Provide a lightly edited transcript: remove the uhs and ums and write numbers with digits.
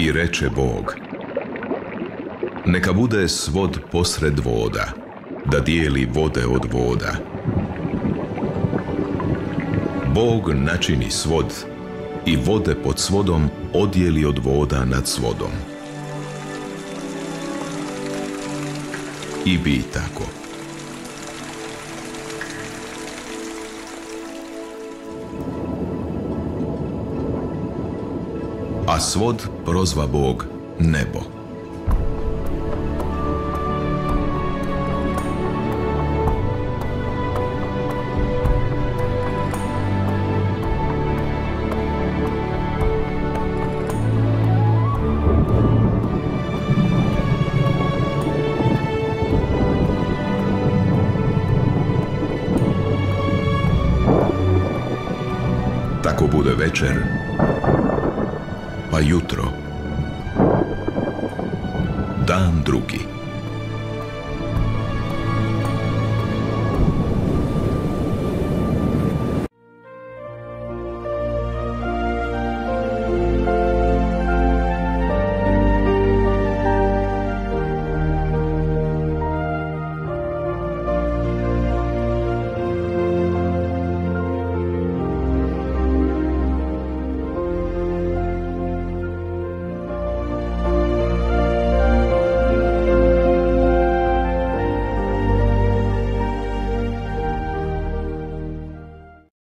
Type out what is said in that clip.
I reče Bog: neka bude svod posred voda, da dijeli vode od voda. Bog načini svod i vode pod svodom odijeli od voda nad svodom. I bi tako. A svod prozva Bog nebo. Tako bude večer, pa jutro, dan drugi.